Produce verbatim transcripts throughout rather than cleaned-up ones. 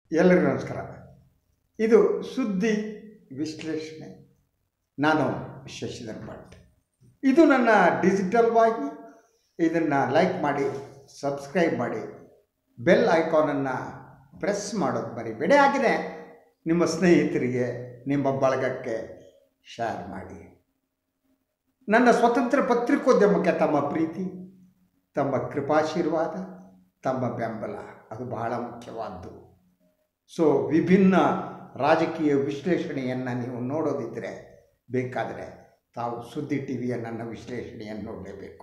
ಎಲ್ಲರಿಗೂ ನಮಸ್ಕಾರ. ಇದು ಸುದ್ದಿ ವಿಶ್ಲೇಷಣೆ. ನಾನು ಶಶಿಧರ್ ಭಟ್. ಇದು ನನ್ನ ಡಿಜಿಟಲ್ ವಾಹಿನಿ. ಇದನ್ನು ಲೈಕ್ ಮಾಡಿ, ಸಬ್ಸ್ಕ್ರೈಬ್ ಮಾಡಿ, ಬೆಲ್ ಐಕಾನನ್ನು ಪ್ರೆಸ್ ಮಾಡೋದು ಮರಿಬೇಡಿ. ಹಾಗೆಯೇ ನಿಮ್ಮ ಸ್ನೇಹಿತರಿಗೆ, ನಿಮ್ಮ ಬಳಗಕ್ಕೆ ಶೇರ್ ಮಾಡಿ. ನನ್ನ ಸ್ವತಂತ್ರ ಪತ್ರಿಕೋದ್ಯಮಕ್ಕೆ ತಮ್ಮ ಪ್ರೀತಿ, ತಮ್ಮ ಕೃಪಾಶೀರ್ವಾದ, ತಮ್ಮ ಬೆಂಬಲ ಅದು ಬಹಳ ಮುಖ್ಯವಾದ್ದು. ಸೊ ವಿಭಿನ್ನ ರಾಜಕೀಯ ವಿಶ್ಲೇಷಣೆಯನ್ನು ನೀವು ನೋಡೋದಿದ್ದರೆ ಬೇಕಾದರೆ ತಾವು ಸುದ್ದಿ ಟಿ ವಿಯ ನನ್ನ ವಿಶ್ಲೇಷಣೆಯನ್ನು ನೋಡಲೇಬೇಕು.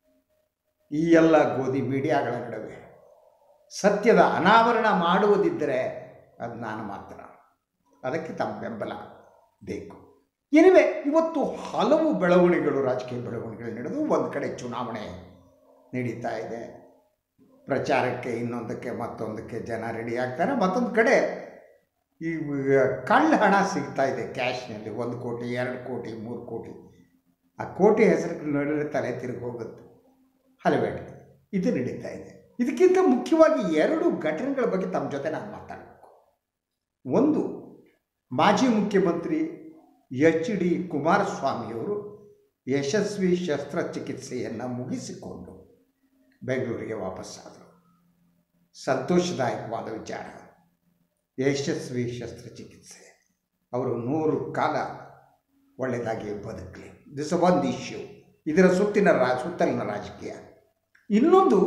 ಈ ಎಲ್ಲ ಗೋಧಿ ಮೀಡಿಯಾಗಳ ನಡುವೆ ಸತ್ಯದ ಅನಾವರಣ ಮಾಡುವುದಿದ್ದರೆ ಅದು ನಾನು ಮಾತ್ರ. ಅದಕ್ಕೆ ತಮ್ಮ ಬೆಂಬಲ ಬೇಕು. ಏನಿವೆ, ಇವತ್ತು ಹಲವು ಬೆಳವಣಿಗೆಗಳು, ರಾಜಕೀಯ ಬೆಳವಣಿಗೆಗಳು ನಡೆದು ಒಂದು ಕಡೆ ಚುನಾವಣೆ ನಡೀತಾ ಇದೆ. ಪ್ರಚಾರಕ್ಕೆ ಇನ್ನೊಂದಕ್ಕೆ ಮತ್ತೊಂದಕ್ಕೆ ಜನ ರೆಡಿ ಆಗ್ತಾರೆ. ಮತ್ತೊಂದು ಕಡೆ ಈ ಕಳ್ಳ ಹಣ ಸಿಗ್ತಾ ಇದೆ ಕ್ಯಾಶ್ನಲ್ಲಿ. ಒಂದು ಕೋಟಿ, ಎರಡು ಕೋಟಿ, ಮೂರು ಕೋಟಿ. ಆ ಕೋಟಿ ಹೆಸರಿಗೆ ನೋಡಿದ್ರೆ ತಲೆ ತಿರುಗಿ ಹೋಗುತ್ತೆ. ಹಲವೇಳೆ ಇದು ನಡೀತಾ ಇದೆ. ಇದಕ್ಕಿಂತ ಮುಖ್ಯವಾಗಿ ಎರಡು ಘಟನೆಗಳ ಬಗ್ಗೆ ತಮ್ಮ ಜೊತೆ ನಾನು ಮಾತಾಡಬೇಕು. ಒಂದು, ಮಾಜಿ ಮುಖ್ಯಮಂತ್ರಿ ಎಚ್ ಡಿ ಕುಮಾರಸ್ವಾಮಿಯವರು ಯಶಸ್ವಿ ಶಸ್ತ್ರಚಿಕಿತ್ಸೆಯನ್ನು ಮುಗಿಸಿಕೊಂಡು ಬೆಂಗಳೂರಿಗೆ ವಾಪಸ್ಸಾದರು. ಸಂತೋಷದಾಯಕವಾದ ವಿಚಾರ. ಯಶಸ್ವಿ ಶಸ್ತ್ರಚಿಕಿತ್ಸೆ, ಅವರು ನೂರು ಕಾಲ ಒಳ್ಳೆಯದಾಗಿ ಬದುಕಲಿ. ದಿಸ್ ಒಂದು ಇಶ್ಯೂ, ಇದರ ಸುತ್ತಿನ ರಾ ಸುತ್ತಲಿನ ರಾಜಕೀಯ. ಇನ್ನೊಂದು,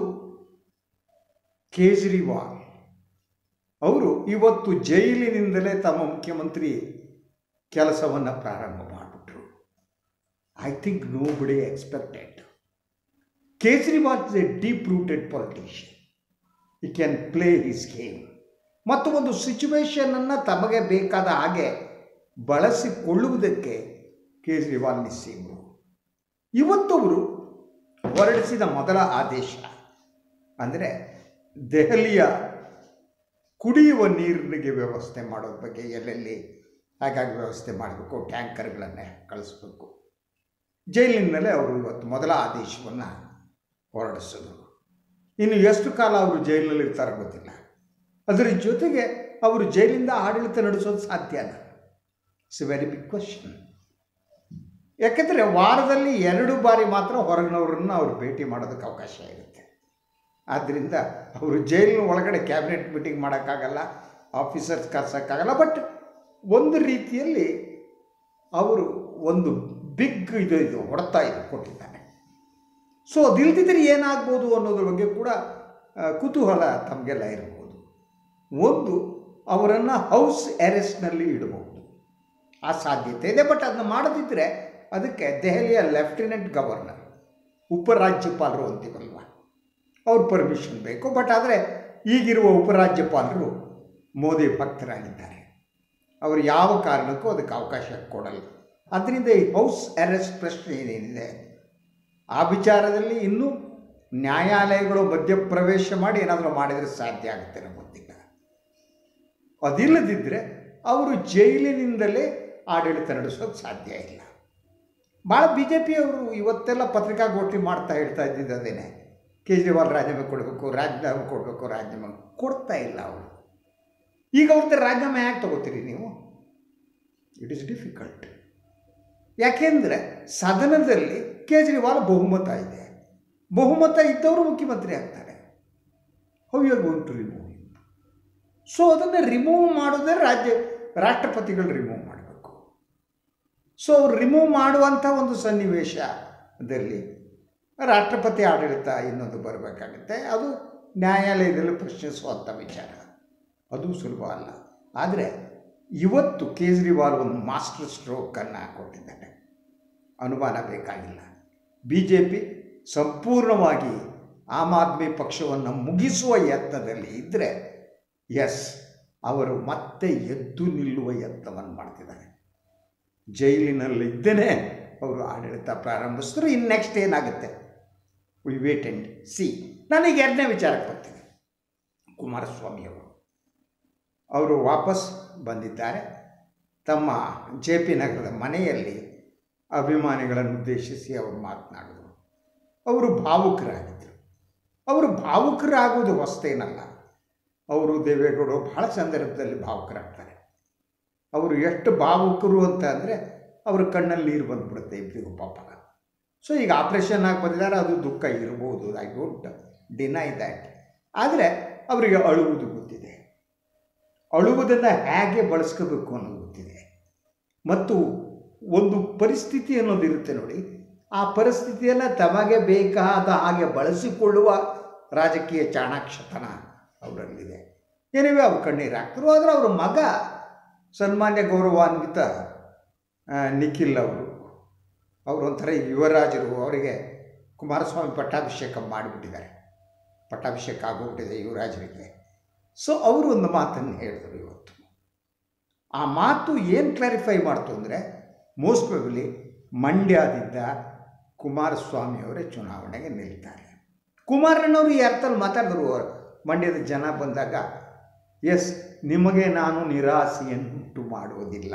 ಕೇಜ್ರಿವಾಲ್ ಅವರು ಇವತ್ತು ಜೈಲಿನಿಂದಲೇ ತಮ್ಮ ಮುಖ್ಯಮಂತ್ರಿ ಕೆಲಸವನ್ನು ಪ್ರಾರಂಭ ಮಾಡಿಬಿಟ್ರು. I think nobody expected. Kejriwal is a deep rooted politician. He can play his game. ಮತ್ತು ಒಂದು ಸಿಚುವೇಶನನ್ನು ತಮಗೆ ಬೇಕಾದ ಹಾಗೆ ಬಳಸಿಕೊಳ್ಳುವುದಕ್ಕೆ ಕೇಜ್ರಿವಾಲ್ ನಿಸ್ಸೀಮರು. ಇವತ್ತವರು ಹೊರಡಿಸಿದ ಮೊದಲ ಆದೇಶ ಅಂದರೆ ದೆಹಲಿಯ ಕುಡಿಯುವ ನೀರಿನಿಗೆ ವ್ಯವಸ್ಥೆ ಮಾಡೋದ್ರ ಬಗ್ಗೆ, ಎಲ್ಲೆಲ್ಲಿ ಹಾಗಾಗಿ ವ್ಯವಸ್ಥೆ ಮಾಡಬೇಕು, ಟ್ಯಾಂಕರ್ಗಳನ್ನೇ ಕಳಿಸ್ಬೇಕು. ಜೈಲಿನಲ್ಲೇ ಅವರು ಇವತ್ತು ಮೊದಲ ಆದೇಶವನ್ನು ಹೊರಡಿಸಿದರು. ಇನ್ನು ಎಷ್ಟು ಕಾಲ ಅವರು ಜೈಲಿನಲ್ಲಿ ಇರ್ತಾರೋ ಗೊತ್ತಿಲ್ಲ. ಅದರ ಜೊತೆಗೆ ಅವರು ಜೈಲಿಂದ ಆಡಳಿತ ನಡೆಸೋದು ಸಾಧ್ಯನಾ? It's a very big question. ಯಾಕೆಂದರೆ ವಾರದಲ್ಲಿ ಎರಡು ಬಾರಿ ಮಾತ್ರ ಹೊರಗಿನವರನ್ನು ಅವರು ಭೇಟಿ ಮಾಡೋದಕ್ಕೆ ಅವಕಾಶ ಇರುತ್ತೆ. ಆದ್ದರಿಂದ ಅವರು ಜೈಲಿನ ಒಳಗಡೆ ಕ್ಯಾಬಿನೆಟ್ ಮೀಟಿಂಗ್ ಮಾಡೋಕ್ಕಾಗಲ್ಲ, ಆಫೀಸರ್ಸ್ ಕರ್ಸೋಕ್ಕಾಗಲ್ಲ. ಬಟ್ ಒಂದು ರೀತಿಯಲ್ಲಿ ಅವರು ಒಂದು ಬಿಗ್ ಇದು ಇದು ಹೊಡೆತ ಇದು ಕೊಟ್ಟಿದ್ದಾರೆ. ಸೊ ಅದಿಲ್ದಿದ್ರೆ ಏನಾಗ್ಬೋದು ಅನ್ನೋದ್ರ ಬಗ್ಗೆ ಕೂಡ ಕುತೂಹಲ ತಮಗೆಲ್ಲ ಇರ್ಬೋದು. ಒಂದು, ಅವರನ್ನು ಹೌಸ್ ಅರೆಸ್ಟ್ನಲ್ಲಿ ಇಡಬಹುದು, ಆ ಸಾಧ್ಯತೆ ಇದೆ. ಬಟ್ ಅದನ್ನು ಮಾಡದಿದ್ದರೆ ಅದಕ್ಕೆ ದೆಹಲಿಯ ಲೆಫ್ಟಿನೆಂಟ್ ಗವರ್ನರ್, ಉಪರಾಜ್ಯಪಾಲರು ಅಂತೀವಲ್ವ, ಅವ್ರ ಪರ್ಮಿಷನ್ ಬೇಕು. ಬಟ್ ಆದರೆ ಈಗಿರುವ ಉಪರಾಜ್ಯಪಾಲರು ಮೋದಿ ಭಕ್ತರಾಗಿದ್ದಾರೆ. ಅವರು ಯಾವ ಕಾರಣಕ್ಕೂ ಅದಕ್ಕೆ ಅವಕಾಶ ಕೊಡಲ್ಲ. ಆದ್ದರಿಂದ ಈ ಹೌಸ್ ಅರೆಸ್ಟ್ ಪ್ರಶ್ನೆ ಏನೇನಿದೆ ಆ ವಿಚಾರದಲ್ಲಿ ಇನ್ನೂ ನ್ಯಾಯಾಲಯಗಳು ಮಧ್ಯಪ್ರವೇಶ ಮಾಡಿ ಏನಾದರೂ ಮಾಡಿದರೆ ಸಾಧ್ಯ ಆಗುತ್ತೆ ನಮಗೆ ಗೊತ್ತಿಲ್ಲ. ಅದಿಲ್ಲದಿದ್ದರೆ ಅವರು ಜೈಲಿನಿಂದಲೇ ಆಡಳಿತ ನಡೆಸೋದು ಸಾಧ್ಯ ಇಲ್ಲ. ಭಾಳ ಬಿ ಜೆ ಪಿಯವರು ಇವತ್ತೆಲ್ಲ ಪತ್ರಿಕಾಗೋಷ್ಠಿ ಮಾಡ್ತಾ ಹೇಳ್ತಾ ಇದ್ದಿದ್ದು ಅದೇನೆ, ಕೇಜ್ರಿವಾಲ್ ರಾಜೀನಾಮೆ ಕೊಡಬೇಕು, ರಾಜೀನಾಮೆ ಕೊಡಬೇಕು, ರಾಜೀನಾಮೆ ಕೊಡ್ತಾ ಇಲ್ಲ ಅವರು. ಈಗ ಅವ್ರದ್ದು ರಾಜೀನಾಮೆ ಯಾಕೆ ತಗೋತೀರಿ ನೀವು? It is difficult. ಯಾಕೆಂದರೆ ಸದನದಲ್ಲಿ ಕೇಜ್ರಿವಾಲ್ ಬಹುಮತ ಇದೆ. ಬಹುಮತ ಇದ್ದವರು ಮುಖ್ಯಮಂತ್ರಿ ಆಗ್ತಾರೆ. How you are going to remove him? So ಅದನ್ನು ರಿಮೂವ್ ಮಾಡೋದೇ ರಾಜ್ಯ ರಾಷ್ಟ್ರಪತಿಗಳು ರಿಮೂವ್ ಮಾಡಬೇಕು. ಸೊ ಅವ್ರು ರಿಮೂವ್ ಮಾಡುವಂಥ ಒಂದು ಸನ್ನಿವೇಶದಲ್ಲಿ ರಾಷ್ಟ್ರಪತಿ ಆಡಳಿತ ಇನ್ನೊಂದು ಬರಬೇಕಾಗುತ್ತೆ. ಅದು ನ್ಯಾಯಾಲಯದಲ್ಲಿ ಪ್ರಶ್ನಿಸುವಂಥ ವಿಚಾರ. ಅದು ಸುಲಭ ಅಲ್ಲ. ಆದರೆ ಇವತ್ತು ಕೇಜ್ರಿವಾಲ್ ಒಂದು ಮಾಸ್ಟರ್ ಸ್ಟ್ರೋಕನ್ನು ಕೊಟ್ಟಿದ್ದಾರೆ. ಅನುಮಾನ ಬೇಕಾಗಿಲ್ಲ. ಬಿ ಜೆ ಪಿ ಸಂಪೂರ್ಣವಾಗಿ ಆಮ್ ಆದ್ಮಿ ಪಕ್ಷವನ್ನು ಮುಗಿಸುವ ಯತ್ನದಲ್ಲಿ ಇದ್ದರೆ, ಎಸ್, ಅವರು ಮತ್ತೆ ಎದ್ದು ನಿಲ್ಲುವ ಯತ್ನವನ್ನು ಮಾಡ್ತಿದ್ದಾರೆ. ಜೈಲಿನಲ್ಲಿದ್ದೇನೆ ಅವರು ಆಡಳಿತ ಪ್ರಾರಂಭಿಸಿದ್ರು. ಇನ್ನು ನೆಕ್ಸ್ಟ್ ಏನಾಗುತ್ತೆ, ವಿ ವೇಟ್ ಆ್ಯಂಡ್ ಸಿ. ನಾನೀಗ ಎರಡನೇ ವಿಚಾರಕ್ಕೆ ಬರ್ತೀನಿ. ಕುಮಾರಸ್ವಾಮಿಯವರು ಅವರು ವಾಪಸ್ ಬಂದಿದ್ದಾರೆ. ತಮ್ಮ ಜೆ ಪಿ ನಗರದ ಮನೆಯಲ್ಲಿ ಅಭಿಮಾನಿಗಳನ್ನು ಉದ್ದೇಶಿಸಿ ಅವರು ಮಾತನಾಡಿದರು. ಅವರು ಭಾವುಕರಾಗಿದ್ದರು. ಅವರು ಭಾವುಕರಾಗುವುದು ಹೊಸತೇನಲ್ಲ. ಅವರು ದೇವೇಗೌಡರು ಭಾಳ ಸಂದರ್ಭದಲ್ಲಿ ಭಾವುಕರಾಗ್ತಾರೆ. ಅವರು ಎಷ್ಟು ಭಾವುಕರು ಅಂತ ಅಂದರೆ ಅವ್ರ ಕಣ್ಣಲ್ಲಿ ನೀರು ಬಂದುಬಿಡುತ್ತೆ ಇಬ್ಬರಿಗೂ ಪಾಪ. ಸೊ ಈಗ ಆಪ್ರೇಷನ್ ಆಗಿ ಬಂದಿದ್ದಾರೆ, ಅದು ದುಃಖ ಇರ್ಬೋದು, ಐ ಡೋಂಟ್ ಡಿನೈ ದ್ಯಾಟ್. ಆದರೆ ಅವರಿಗೆ ಅಳುವುದು ಗೊತ್ತಿದೆ, ಅಳುವುದನ್ನು ಹೇಗೆ ಬಳಸ್ಕೋಬೇಕು ಅನ್ನೋದು ಗೊತ್ತಿದೆ. ಮತ್ತು ಒಂದು ಪರಿಸ್ಥಿತಿ ಅನ್ನೋದಿರುತ್ತೆ ನೋಡಿ, ಆ ಪರಿಸ್ಥಿತಿಯನ್ನು ತಮಗೆ ಬೇಕಾದ ಹಾಗೆ ಬಳಸಿಕೊಳ್ಳುವ ರಾಜಕೀಯ ಚಾಣಾಕ್ಷತನ ಅವರಲ್ಲಿದೆ. ಏನಿವೆ ಅವ್ರು ಕಣ್ಣೀರು ಹಾಕ್ತರು. ಆದರೆ ಅವರ ಮಗ ಸನ್ಮಾನ್ಯ ಗೌರವಾನ್ವಿತ ನಿಖಿಲ್ ಅವರು ಅವರು ಒಂಥರ ಯುವರಾಜರು. ಅವರಿಗೆ ಕುಮಾರಸ್ವಾಮಿ ಪಟ್ಟಾಭಿಷೇಕ ಮಾಡಿಬಿಟ್ಟಿದ್ದಾರೆ, ಪಟ್ಟಾಭಿಷೇಕ ಆಗೋಗ್ಬಿಟ್ಟಿದೆ ಯುವರಾಜರಿಗೆ. ಸೊ ಅವರು ಒಂದು ಮಾತನ್ನು ಹೇಳಿದರು ಇವತ್ತು. ಆ ಮಾತು ಏನು ಕ್ಲಾರಿಫೈ ಮಾಡ್ತು ಅಂದರೆ, ಮೋಸ್ಟ್ ಪ್ರಾಬಬ್ಲಿ ಮಂಡ್ಯದಿಂದ ಕುಮಾರಸ್ವಾಮಿಯವರೇ ಚುನಾವಣೆಗೆ ನಿಲ್ತಾರೆ. ಕುಮಾರಣ್ಣವರು ಈ ಅರ್ಥದಲ್ಲಿ ಮಾತಾಡಿದ್ರು ಮಂಡ್ಯದ ಜನ ಬಂದಾಗ, ಎಸ್, ನಿಮಗೆ ನಾನು ನಿರಾಸೆಯನ್ನುಂಟು ಮಾಡುವುದಿಲ್ಲ.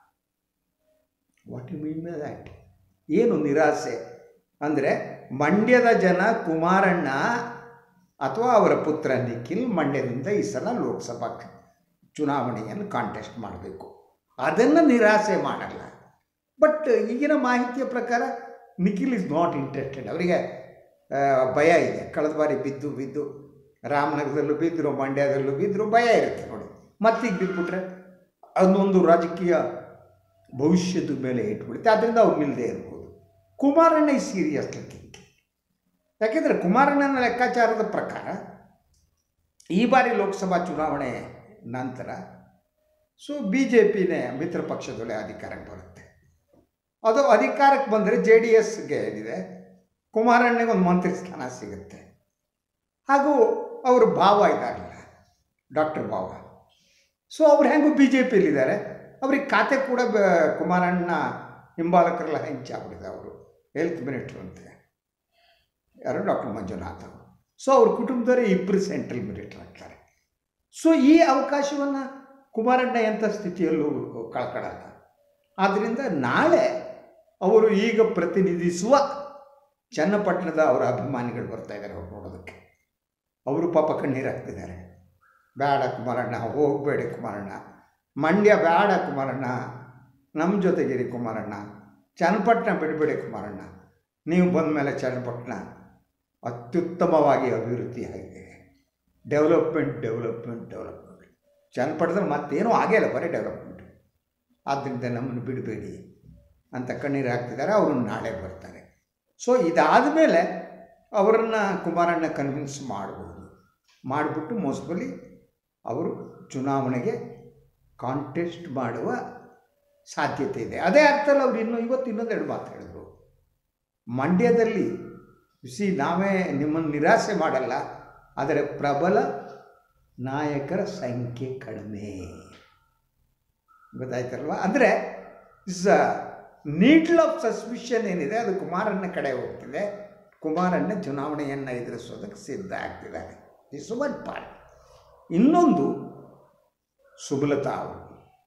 What you mean by that? ಏನು ನಿರಾಸೆ ಅಂದರೆ, ಮಂಡ್ಯದ ಜನ ಕುಮಾರಣ್ಣ ಅಥವಾ ಅವರ ಪುತ್ರ ನಿಖಿಲ್ ಮಂಡ್ಯದಿಂದ ಈ ಸಲ ಲೋಕಸಭಾ ಚುನಾವಣೆಯನ್ನು ಕಾಂಟೆಸ್ಟ್ ಮಾಡಬೇಕು, ಅದನ್ನು ನಿರಾಸೆ ಮಾಡಲ್ಲ. ಬಟ್ ಈಗಿನ ಮಾಹಿತಿಯ ಪ್ರಕಾರ ನಿಖಿಲ್ ಇಸ್ ನಾಟ್ ಇಂಟ್ರೆಸ್ಟೆಡ್. ಅವರಿಗೆ ಭಯ ಇದೆ. ಕಳೆದ ಬಾರಿ ಬಿದ್ದು ಬಿದ್ದು ರಾಮನಗರದಲ್ಲೂ ಬಿದ್ದರು, ಮಂಡ್ಯದಲ್ಲೂ ಬಿದ್ದರು, ಭಯ ಇರುತ್ತೆ ನೋಡಿ. ಮತ್ತೀಗ ಬಿದ್ದುಬಿಟ್ರೆ ಅದೊಂದು ರಾಜಕೀಯ ಭವಿಷ್ಯದ ಮೇಲೆ ಇಟ್ಬಿಡುತ್ತೆ. ಆದ್ದರಿಂದ ಅವ್ರು ನಿಲ್ಲದೆ ಇರ್ಬೋದು. ಕುಮಾರಣ್ಣ ಈ ಸೀರಿಯಸ್ ಲೆಕ್ಕ. ಯಾಕೆಂದರೆ ಕುಮಾರಣ್ಣನ ಲೆಕ್ಕಾಚಾರದ ಪ್ರಕಾರ ಈ ಬಾರಿ ಲೋಕಸಭಾ ಚುನಾವಣೆ ನಂತರ ಸೊ ಬಿ ಜೆ ಪಿನೇ ಮಿತ್ರ ಪಕ್ಷದಲ್ಲೇ ಅಧಿಕಾರಕ್ಕೆ ಬರುತ್ತೆ. ಅದು ಅಧಿಕಾರಕ್ಕೆ ಬಂದರೆ ಜೆ ಡಿ ಎಸ್ಗೆ ಏನಿದೆ, ಕುಮಾರಣ್ಣಗೆ ಒಂದು ಮಂತ್ರಿ ಸ್ಥಾನ ಸಿಗುತ್ತೆ. ಹಾಗೂ ಅವರು ಭಾವ ಇದ್ದಾರಲ್ಲ, ಡಾಕ್ಟರ್ ಭಾವ, ಸೊ ಅವ್ರು ಹೆಂಗೂ ಬಿ ಜೆ ಪಿಯಲ್ಲಿದ್ದಾರೆ. ಅವ್ರಿಗೆ ಖಾತೆ ಕೂಡ ಬ ಕುಮಾರಣ್ಣ ಹಿಂಬಾಲಕರೆಲ್ಲ ಹಂಚಾಗ್ಬಿಟ್ಟಿದೆ. ಅವರು ಹೆಲ್ತ್ ಮಿನಿಸ್ಟ್ರು ಅಂತ ಯಾರು, ಡಾಕ್ಟರ್ ಮಂಜುನಾಥ್ ಅವರು. ಸೊ ಅವ್ರ ಕುಟುಂಬದವರೇ ಇಬ್ಬರು ಸೆಂಟ್ರಲ್ ಮಿನಿಸ್ಟರ್ ಆಗ್ತಾರೆ. ಸೊ ಈ ಅವಕಾಶವನ್ನು ಕುಮಾರಣ್ಣ ಎಂಥ ಸ್ಥಿತಿಯಲ್ಲೂ ಕಳ್ಕೊಳ್ಳಲ್ಲ. ಆದ್ದರಿಂದ ನಾಳೆ ಅವರು ಈಗ ಪ್ರತಿನಿಧಿಸುವ ಚನ್ನಪಟ್ಟಣದ ಅವರ ಅಭಿಮಾನಿಗಳು ಬರ್ತಾ ಇದ್ದಾರೆ ಅವ್ರು ನೋಡೋದಕ್ಕೆ. ಅವರು ಪಾಪ ಕಣ್ಣೀರು ಹಾಕ್ತಿದ್ದಾರೆ. ಬೇಡ ಕುಮಾರಣ್ಣ, ಹೋಗಬೇಡಿ ಕುಮಾರಣ್ಣ, ಮಂಡ್ಯ ಬೇಡ ಕುಮಾರಣ್ಣ, ನಮ್ಮ ಜೊತೆಗಿರಿ ಕುಮಾರಣ್ಣ, ಚನ್ನಪಟ್ಟಣ ಬಿಡಬೇಡಿ ಕುಮಾರಣ್ಣ, ನೀವು ಬಂದ ಮೇಲೆ ಚನ್ನಪಟ್ಟಣ ಅತ್ಯುತ್ತಮವಾಗಿ ಅಭಿವೃದ್ಧಿ ಆಗಿದೆ. ಡೆವಲಪ್ಮೆಂಟ್ ಡೆವಲಪ್ಮೆಂಟ್ ಡೆವಲಪ್ಮೆಂಟ್ ಚನ್ನಪಟ್ಟಣದಲ್ಲಿ ಮತ್ತೇನೂ ಆಗೇ ಇಲ್ಲ, ಬರೀ ಡೆವಲಪ್ಮೆಂಟ್. ಆದ್ದರಿಂದ ನಮ್ಮನ್ನು ಬಿಡಬೇಡಿ ಅಂತ ಕಣ್ಣೀರು ಹಾಕ್ತಿದ್ದಾರೆ. ಅವರು ನಾಳೆ ಬರ್ತಾರೆ. ಸೊ ಇದಾದ ಮೇಲೆ ಅವರನ್ನು ಕುಮಾರಣ್ಣ ಕನ್ವಿನ್ಸ್ ಮಾಡ್ಬೋದು. ಮಾಡಿಬಿಟ್ಟು ಮೋಸ್ಟ್ಲಿ ಅವರು ಚುನಾವಣೆಗೆ ಕಾಂಟೆಸ್ಟ್ ಮಾಡುವ ಸಾಧ್ಯತೆ ಇದೆ. ಅದೇ ಅರ್ಥದಲ್ಲಿ ಅವ್ರು ಇನ್ನೂ ಇವತ್ತು ಇನ್ನೊಂದೆರಡು ಮಾತು ಹೇಳಿದ್ರು. ಮಂಡ್ಯದಲ್ಲಿ ಸಿ ನಾವೇ ನಿಮ್ಮನ್ನು ನಿರಾಸೆ ಮಾಡಲ್ಲ, ಆದರೆ ಪ್ರಬಲ ನಾಯಕರ ಸಂಖ್ಯೆ ಕಡಿಮೆ. ಗೊತ್ತಾಯ್ತಲ್ವ? ಅಂದರೆ is a needle of suspicion ಏನಿದೆ ಅದು ಕುಮಾರಣ್ಣ ಕಡೆ ಹೋಗ್ತಿದೆ. ಕುಮಾರಣ್ಣ ಚುನಾವಣೆಯನ್ನು ಎದುರಿಸೋದಕ್ಕೆ ಸಿದ್ಧ ಆಗ್ತಿದ್ದಾರೆ. Is one part. ಇನ್ನೊಂದು ಸುಮಲತಾ ಅವರು,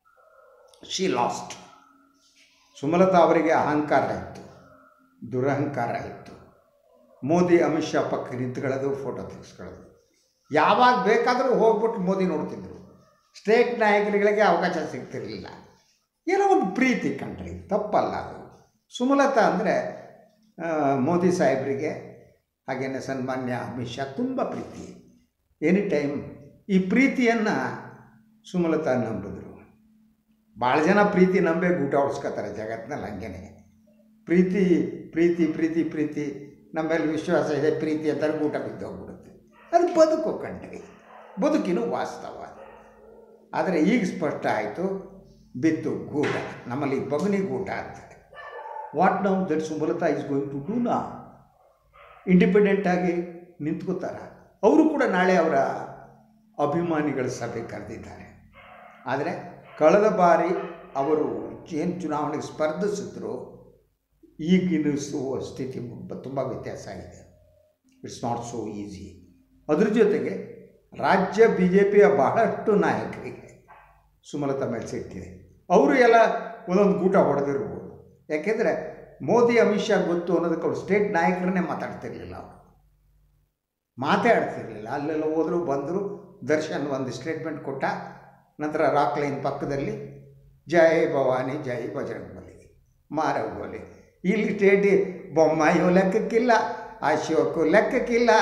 ಶಿ ಲಾಸ್ಟ್. ಸುಮಲತಾ ಅವರಿಗೆ ಅಹಂಕಾರ ಇತ್ತು, ದುರಹಂಕಾರ ಇತ್ತು. ಮೋದಿ ಅಮಿತ್ ಶಾ ಪಕ್ಕ ನಿಂತ್ಕೊಳ್ಳೋದು, ಫೋಟೋ ತೆಗೆಸ್ಕೊಳ್ಳೋದು, ಯಾವಾಗ ಬೇಕಾದರೂ ಹೋಗ್ಬಿಟ್ಟು ಮೋದಿ ನೋಡ್ತಿದ್ರು. ಸ್ಟೇಟ್ ನಾಯಕರುಗಳಿಗೆ ಅವಕಾಶ ಸಿಗ್ತಿರಲಿಲ್ಲ. ಏನೋ ಒಂದು ಪ್ರೀತಿ ಕಂಡ್ರಿ, ತಪ್ಪಲ್ಲ ಅದು. ಸುಮಲತಾ ಅಂದರೆ ಮೋದಿ ಸಾಹೇಬರಿಗೆ ಹಾಗೆಯೇ ಸನ್ಮಾನ್ಯ ಅಮಿತ್ ಶಾ ತುಂಬ ಪ್ರೀತಿ. ಎನಿ ಟೈಮ್ ಈ ಪ್ರೀತಿಯನ್ನು ಸುಮಲತಾ ನಂಬಿದ್ರು. ಭಾಳ ಜನ ಪ್ರೀತಿ ನಂಬೇ ಊಟ ಹೊಡ್ಸ್ಕೊತಾರೆ ಜಗತ್ತಿನಲ್ಲಿ. ಹಂಗೇನೆ ಪ್ರೀತಿ ಪ್ರೀತಿ ಪ್ರೀತಿ ಪ್ರೀತಿ ನಮ್ಮ ಮೇಲೆ ವಿಶ್ವಾಸ ಇದೆ ಪ್ರೀತಿ ಅಂತಾರೆ, ಊಟ ಬಿದ್ದು ಹೋಗ್ಬಿಡುತ್ತೆ. ಅದು ಬದುಕು ಕಂಡ್ರಿ, ಬದುಕಿನ ವಾಸ್ತವ. ಆದರೆ ಈಗ ಸ್ಪಷ್ಟ ಆಯಿತು, ಬಿತ್ತು ಗೂಟ, ನಮ್ಮಲ್ಲಿ ಬಗನಿ ಗೂಟ ಅಂತಾರೆ. What now that Sumalatha is going to do ನಾ? ಇಂಡಿಪೆಂಡೆಂಟಾಗಿ ನಿಂತ್ಕೋತಾರ? ಅವರು ಕೂಡ ನಾಳೆ ಅವರ ಅಭಿಮಾನಿಗಳ ಸಭೆ ಕರೆದಿದ್ದಾರೆ. ಆದರೆ ಕಳೆದ ಬಾರಿ ಅವರು ಏನು ಚುನಾವಣೆಗೆ ಸ್ಪರ್ಧಿಸಿದ್ರು, ಈಗಿನ ಸ್ಥಿತಿ ತುಂಬ ವ್ಯತ್ಯಾಸ ಆಗಿದೆ. It's not so easy. ಅದ್ರ ಜೊತೆಗೆ ರಾಜ್ಯ ಬಿ ಜೆ ಪಿಯ ಬಹಳಷ್ಟು ನಾಯಕರಿಗೆ ಸುಮಲತಾ ಮೇಲೆ ಸಿಟ್ಟಿದೆ. ಅವರು ಎಲ್ಲ ಒಂದೊಂದು ಗೂಟ ಹೊಡೆದಿರ್ಬೋದು. ಯಾಕೆಂದರೆ ಮೋದಿ ಅಮಿತ್ ಶಾ ಗೊತ್ತು ಅನ್ನೋದಕ್ಕೆ ಅವರು ಸ್ಟೇಟ್ ನಾಯಕರನ್ನೇ ಮಾತಾಡ್ತಿರ್ಲಿಲ್ಲ. ಅವರು ಮಾತಾಡ್ತಿರ್ಲಿಲ್ಲ. ಅಲ್ಲೆಲ್ಲ ಹೋದರು ಬಂದರು, ದರ್ಶನ್ ಒಂದು ಸ್ಟೇಟ್ಮೆಂಟ್ ಕೊಟ್ಟ. ನಂತರ ರಾಕ್ ಲೈನ್ ಪಕ್ಕದಲ್ಲಿ ಜೈ ಭವಾನಿ ಜೈ ಬಜರಂಗಬಲಿ ಮಾರಗೋಲಿ. ಇಲ್ಲಿ ಸ್ಟೇಟಿ ಬೊಮ್ಮಾಯಿಯು ಲೆಕ್ಕಕ್ಕಿಲ್ಲ, ಅಶೋಕು ಲೆಕ್ಕಕ್ಕಿಲ್ಲ,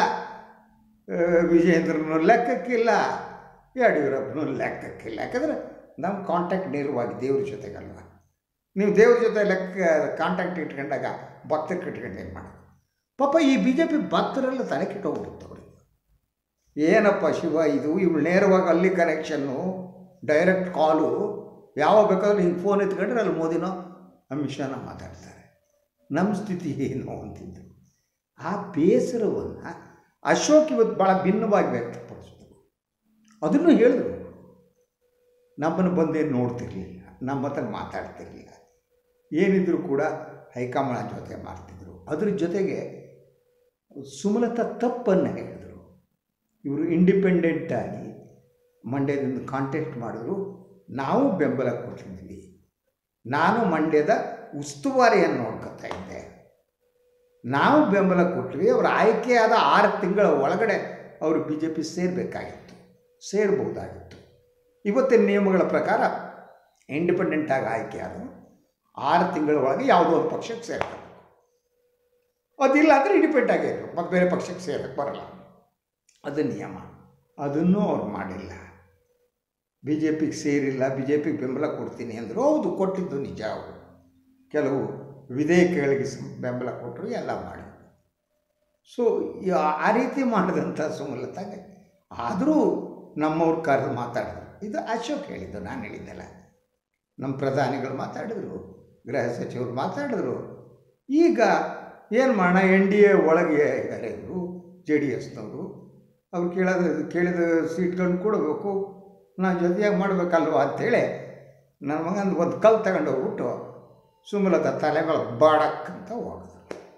ವಿಜೇಂದ್ರನು ಲೆಕ್ಕಕ್ಕಿಲ್ಲ, ಯಡಿಯೂರಪ್ಪನೂ ಲೆಕ್ಕಕ್ಕಿಲ್ಲ. ಯಾಕಂದರೆ ನಮ್ಮ ಕಾಂಟ್ಯಾಕ್ಟ್ ನೇರವಾಗಿ ದೇವ್ರ ಜೊತೆಗಲ್ವ. ನೀವು ದೇವ್ರ ಜೊತೆ ಲೆಕ್ಕ ಕಾಂಟ್ಯಾಕ್ಟ್ ಇಟ್ಕೊಂಡಾಗ ಭಕ್ತರಿಗೆ ಇಟ್ಕೊಂಡು ಏನು ಮಾಡೋದು? ಪಾಪ ಈ ಬಿ ಜೆ ಪಿ ಭಕ್ತರೆಲ್ಲ ತಲೆ ಕೆಟ್ಟೋಗ್ಬಿಡುತ್ತೆ ಅವ್ರಿಗೆ. ಏನಪ್ಪ ಶಿವ ಇದು, ಇವ್ಳು ನೇರವಾಗಿ ಅಲ್ಲಿ ಕನೆಕ್ಷನ್ನು, ಡೈರೆಕ್ಟ್ ಕಾಲು, ಯಾವಾಗ ಬೇಕಾದ್ರೂ ಹಿಂಗೆ ಫೋನ್ ಎತ್ಕೊಂಡ್ರೆ ಅಲ್ಲಿ ಮೋದಿನೋ ಅಮಿತ್ ಶಾನ ಮಾತಾಡ್ತಾರೆ. ನಮ್ಮ ಸ್ಥಿತಿ ಏನು ಅಂತಿದ್ದು ಆ ಬೇಸರವನ್ನು ಅಶೋಕ್ ಇವತ್ತು ಭಾಳ ಭಿನ್ನವಾಗಿ ವ್ಯಕ್ತಪಡಿಸಿದ್ರು. ಅದನ್ನು ಹೇಳಿದ್ರು, ನಮ್ಮನ್ನು ಬಂದೇನು ನೋಡ್ತಿರ್ಲಿಲ್ಲ, ನಮ್ಮ ಹತ್ರ ಮಾತಾಡ್ತಿರ್ಲಿಲ್ಲ, ಏನಿದ್ರು ಕೂಡ ಹೈಕಮಾಂಡ್ ಜೊತೆ ಮಾಡ್ತಿದ್ರು. ಅದ್ರ ಜೊತೆಗೆ ಸುಮಲತಾ ತಪ್ಪನ್ನು ಹೇಳಿದರು. ಇವರು ಇಂಡಿಪೆಂಡೆಂಟಾಗಿ ಮಂಡ್ಯದಿಂದ ಕಾಂಟ್ಯಾಕ್ಟ್ ಮಾಡಿದ್ರು, ನಾವು ಬೆಂಬಲ ಕೊಟ್ಟಿದ್ವಿ. ನಾನು ಮಂಡ್ಯದ ಉಸ್ತುವಾರಿಯನ್ನು ನೋಡ್ಕೊತಾ ಇದ್ದೆ, ನಾವು ಬೆಂಬಲ ಕೊಟ್ವಿ. ಅವರು ಆಯ್ಕೆಯಾದ ಆರು ತಿಂಗಳ ಒಳಗಡೆ ಅವರು ಬಿ ಜೆ ಪಿ ಸೇರಬೇಕಾಗಿತ್ತು, ಸೇರ್ಬೋದಾಗಿತ್ತು. ಇವತ್ತಿನ ನಿಯಮಗಳ ಪ್ರಕಾರ ಇಂಡಿಪೆಂಡೆಂಟಾಗಿ ಆಯ್ಕೆಯಾದ ಆರು ತಿಂಗಳ ಒಳಗೆ ಯಾವುದೋ ಒಂದು ಪಕ್ಷಕ್ಕೆ ಸೇರಬೇಕು. ಅದಿಲ್ಲ ಅಂದರೆ ಇಂಡಿಪೆಂಡೆಂಟ್ ಆಗಿರಬೇಕು, ಮತ್ತು ಬೇರೆ ಪಕ್ಷಕ್ಕೆ ಸೇರಕ್ಕೆ ಬರಲ್ಲ, ಅದು ನಿಯಮ. ಅದನ್ನೂ ಅವ್ರು ಮಾಡಿಲ್ಲ. ಬಿ ಜೆ ಪಿಗೆ ಸೇರಿಲ್ಲ, ಬಿ ಜೆ ಪಿಗೆ ಬೆಂಬಲ ಕೊಡ್ತೀನಿ ಅಂದರು. ಹೌದು, ಕೊಟ್ಟಿದ್ದು ನಿಜ. ಅವರು ಕೆಲವು ವಿಧೇಯಕಗಳಿಗೆ ಬೆಂಬಲ ಕೊಟ್ಟರು, ಎಲ್ಲ ಮಾಡಿದ್ರು. ಸೊ ಆ ರೀತಿ ಮಾಡಿದಂಥ ಸುಮಲತಾಗೆ ಆದರೂ ನಮ್ಮವ್ರು ಕರೆದು ಮಾತಾಡಿದ್ರು. ಇದು ಅಶೋಕ್ ಹೇಳಿದ್ದು, ನಾನು ಹೇಳಿದ್ದೆಲ್ಲ. ನಮ್ಮ ಪ್ರಧಾನಿಗಳು ಮಾತಾಡಿದ್ರು, ಗೃಹ ಸಚಿವರು ಮಾತಾಡಿದ್ರು. ಈಗ ಏನು ಮಾಡೋಣ, ಎನ್ ಡಿ ಎ ಒಳಗೆ ಇದ್ದಾರೆ ಇವರು, ಜೆ ಡಿ ಎಸ್ನವರು. ಅವ್ರು ಕೇಳೋದು ಕೇಳಿದ ಸೀಟ್ಗಳನ್ನ ಕೊಡಬೇಕು, ನಾವು ಜೊತೆಯಾಗಿ ಮಾಡಬೇಕಲ್ವ ಅಂಥೇಳಿ ನನ್ನ ಮಗಂದು ಒಂದು ಕಲ್ಲು ತಗೊಂಡು ಹೋಗ್ಬಿಟ್ಟು ಸುಮಲತಾ ತಲೆಗಳು ಬಾಡಕ್ಕಂತ ಹೋಗಿದ್ರು.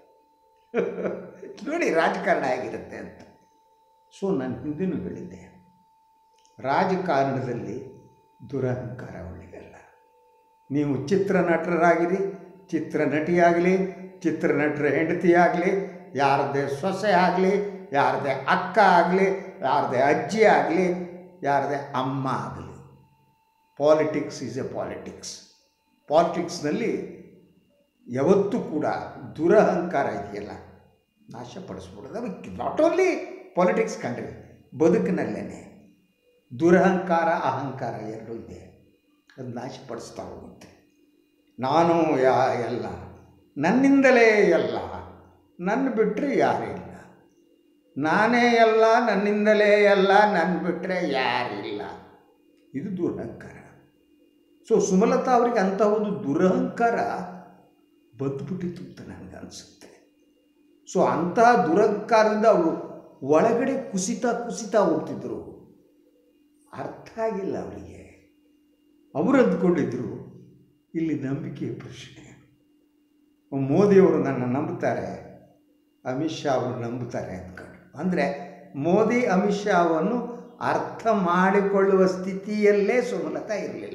ನೋಡಿ ರಾಜಕಾರಣ ಆಗಿರುತ್ತೆ ಅಂತ. ಸೊ ನಾನು ಹಿಂದಿನೂ ಹೇಳಿದ್ದೆ, ರಾಜಕಾರಣದಲ್ಲಿ ದುರಹಂಕಾರ ಒಳ್ಳೆಯದಲ್ಲ. ನೀವು ಚಿತ್ರನಟರಾಗಿರಿ, ಚಿತ್ರನಟಿಯಾಗಲಿ, ಚಿತ್ರನಟರ ಹೆಂಡತಿ ಆಗಲಿ, ಯಾರದೇ ಸೊಸೆ ಆಗಲಿ, ಯಾರದೇ ಅಕ್ಕ ಆಗಲಿ, ಯಾರದೇ ಅಜ್ಜಿ ಆಗಲಿ, ಯಾರದೇ ಅಮ್ಮ ಆಗಲಿ, ಪಾಲಿಟಿಕ್ಸ್ ಈಸ್ ಎ ಪಾಲಿಟಿಕ್ಸ್. ಪಾಲಿಟಿಕ್ಸ್ನಲ್ಲಿ ಯಾವತ್ತೂ ಕೂಡ ದುರಹಂಕಾರ ಇದೆಯಲ್ಲ, ನಾಶಪಡಿಸ್ಬಿಡೋದು. ಅದಕ್ಕೆ ನಾಟ್ ಓನ್ಲಿ ಪಾಲಿಟಿಕ್ಸ್ ಕಂಡ್ರಿ, ಬದುಕಿನಲ್ಲೇ ದುರಹಂಕಾರ ಅಹಂಕಾರ ಎರಡೂ ಇದೆ. ಅದು ನಾಶಪಡಿಸ್ತಾ ಹೋಗುತ್ತೆ. ನಾನು ಯಾ ಎಲ್ಲ, ನನ್ನಿಂದಲೇ ಎಲ್ಲ, ನನ್ನ ಬಿಟ್ಟರೆ ಯಾರಿಲ್ಲ, ನಾನೇ ಎಲ್ಲ, ನನ್ನಿಂದಲೇ ಎಲ್ಲ, ನನ್ನ ಬಿಟ್ಟರೆ ಯಾರಿಲ್ಲ, ಇದು ದುರಹಂಕಾರ. ಸೊ ಸುಮಲತಾ ಅವರಿಗೆ ಅಂಥ ಒಂದು ದುರಹಂಕಾರ ಬಂದ್ಬಿಟ್ಟಿತ್ತು ಅಂತ ನನಗೆ ಅನಿಸುತ್ತೆ. ಸೊ ಅಂಥ ದುರಹಂಕಾರದಿಂದ ಅವರು ಒಳಗಡೆ ಕುಸಿತಾ ಕುಸಿತಾ ಹೋಗ್ತಿದ್ರು. ಅರ್ಥ ಆಗಿಲ್ಲ ಅವರಿಗೆ. ಅವರು ಅಂದ್ಕೊಂಡಿದ್ರು ಇಲ್ಲಿ ನಂಬಿಕೆಯ ಪ್ರಶ್ನೆ. ಮೋದಿಯವರು ನನ್ನ ನಂಬುತ್ತಾರೆ, ಅಮಿತ್ ಶಾ ಅವರು ನಂಬುತ್ತಾರೆ ಅಂದ್ಕೊಂಡು. ಅಂದರೆ ಮೋದಿ ಅಮಿತ್ ಶಾ ಅವನ್ನು ಅರ್ಥ ಮಾಡಿಕೊಳ್ಳುವ ಸ್ಥಿತಿಯಲ್ಲೇ ಸುಮಲತಾ ಇರಲಿಲ್ಲ.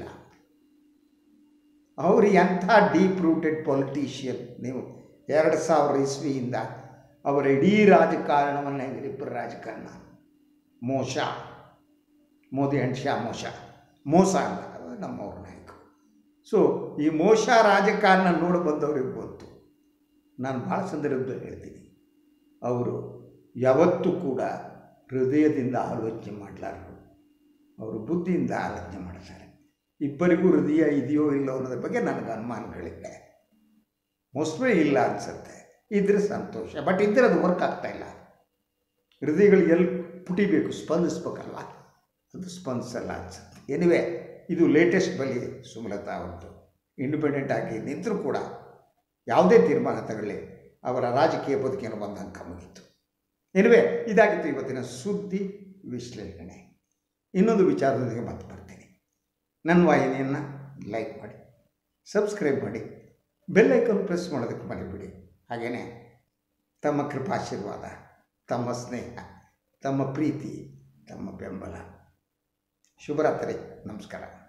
ಅವರು ಎಂಥ ಡೀಪ್ ರೂಟೆಡ್ ಪೊಲಿಟಿಷಿಯನ್. ನೀವು ಎರಡು ಸಾವಿರ ಇಸ್ವಿಯಿಂದ ಅವರ ಇಡೀ ರಾಜಕಾರಣವನ್ನು ಇವರಿಬ್ಬರು ರಾಜಕಾರಣ ಮೋಸ, ಮೋದಿ ಆ್ಯಂಡ್ ಶಾ ಮೋಸ, ಮೋಸ ಅಲ್ಲ, ನಮ್ಮವ್ರ ನಾಯಕರು. ಸೊ ಈ ಮೋಸ ರಾಜಕಾರಣ ನೋಡಿ ಬಂದವ್ರಿಗೆ ಗೊತ್ತು. ನಾನು ಭಾಳ ಸಂದರ್ಭದಲ್ಲಿ ಹೇಳ್ತೀನಿ, ಅವರು ಯಾವತ್ತೂ ಕೂಡ ಹೃದಯದಿಂದ ಆಲೋಚನೆ ಮಾಡಲಾರರು, ಅವರು ಬುದ್ಧಿಯಿಂದ ಆಲೋಚನೆ ಮಾಡ್ತಾರೆ. ಇಬ್ಬರಿಗೂ ಹೃದಯ ಇದೆಯೋ ಇಲ್ಲೋ ಅನ್ನೋದ್ರ ಬಗ್ಗೆ ನನಗೆ ಅನುಮಾನಗಳಿವೆ. ಮೋಸ್ಟ್ಲಿ ಇಲ್ಲ ಅನಿಸುತ್ತೆ. ಇದ್ರೆ ಸಂತೋಷ, ಬಟ್ ಇದ್ದರೆ ಅದು ವರ್ಕ್ ಆಗ್ತಾಯಿಲ್ಲ. ಹೃದಯಗಳು ಎಲ್ಲಿ ಪುಟಿಬೇಕು, ಸ್ಪಂದಿಸ್ಬೇಕಲ್ವ, ಅದು ಸ್ಪಂದಿಸಲ್ಲ ಅನಿಸುತ್ತೆ. ಎನಿವೆ, ಇದು ಲೇಟೆಸ್ಟ್ ಬಲಿ ಸುಮಲತಾ ಅವ್ರದ್ದು. ಇಂಡಿಪೆಂಡೆಂಟ್ ಆಗಿ ನಿಂತರೂ ಕೂಡ ಯಾವುದೇ ತೀರ್ಮಾನ ತಗೊಳ್ಳಿ ಅವರ ರಾಜಕೀಯ ಬದುಕೇನು ಬಂದ ಅಂಕ ಮುಗಿತು. ಎನಿವೆ, ಇದಾಗಿತ್ತು ಇವತ್ತಿನ ಸುದ್ದಿ ವಿಶ್ಲೇಷಣೆ. ಇನ್ನೊಂದು ವಿಚಾರದೊಂದಿಗೆ ಮತ್ತೆ ಬರ್ತೀನಿ. ನನ್ನ ವಾಹಿನಿಯನ್ನು ಲೈಕ್ ಮಾಡಿ, ಸಬ್ಸ್ಕ್ರೈಬ್ ಮಾಡಿ, ಬೆಲ್ ಐಕಾನ್ ಪ್ರೆಸ್ ಮಾಡೋದಕ್ಕೆ ಮರಿಬೇಡಿ. ಹಾಗೆಯೇ ತಮ್ಮ ಕೃಪಾಶೀರ್ವಾದ, ತಮ್ಮ ಸ್ನೇಹ, ತಮ್ಮ ಪ್ರೀತಿ, ತಮ್ಮ ಬೆಂಬಲ. ಶುಭರಾತ್ರಿ. ನಮಸ್ಕಾರ.